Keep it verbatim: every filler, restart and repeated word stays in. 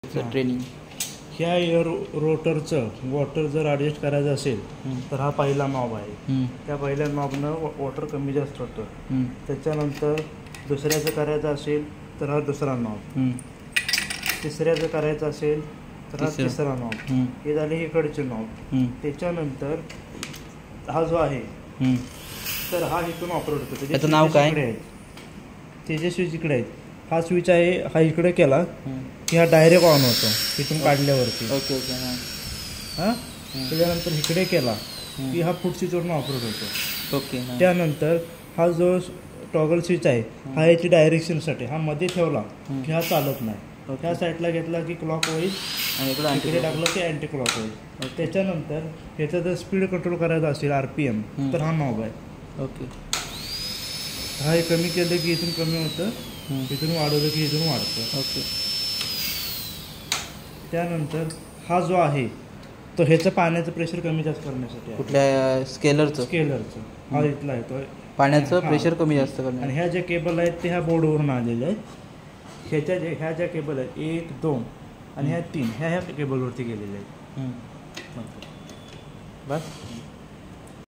Training. ह्या air रोटरचं water जर ॲडजस्ट करायचं असेल तर हा पहिला नॉब आहे. त्या पहिल्या नॉबनं वॉटर कमी जास्त होतं. त्याच्यानंतर दुसऱ्याचं करायचं असेल तर हा दुसरा नॉब, तिसऱ्याचं करायचं असेल तर हा तिसरा नॉब. हे झाले इकडचे नॉब. त्याच्यानंतर हा जो आहे तर हा इथून ऑपरेट होतो. त्याचं नाव काय? त्याचे स्विच इकडे आहेत. हा स्विच आहे, हा इकडे केला की हा डायरेक्ट ऑन होतो इथून काढल्यावरती. ओके ओके हां हां त्याच्यानंतर इकडे केला की हा फूट स्विचवरून ऑपरेट होतो. ओके. त्यानंतर हा जो टॉगल स्विच आहे हा याची डायरेक्शनसाठी, हा मध्ये ठेवला की हा चालत नाही. ह्या साईडला घेतला की क्लॉक वाईज आणि इकडे टाकलं की अँटी क्लॉक वाईज. त्याच्यानंतर ह्याचा जर स्पीड कंट्रोल करायचा असेल आर पी एम तर हा नॉब आहे. ओके. हा हे कमी केलं की इथून कमी होतं, इथून वाढवलं की इथून वाढतं. ओके. त्यानंतर हा जो आहे तो ह्याचं पाण्याचं प्रेशर कमी जास्त करण्यासाठी आहे. कुठल्या स्केलरचं? स्केलरचं. हा इथला आहे तो पाण्याचं प्रेशर कमी जास्त करणे. आणि ह्या ज्या केबल आहेत ते ह्या बोर्डवरून आलेले आहेत. ह्याच्या जे ह्या ज्या केबल आहेत एक दोन आणि ह्या तीन ह्या ह्या केबलवरती गेलेल्या आहेत. बस.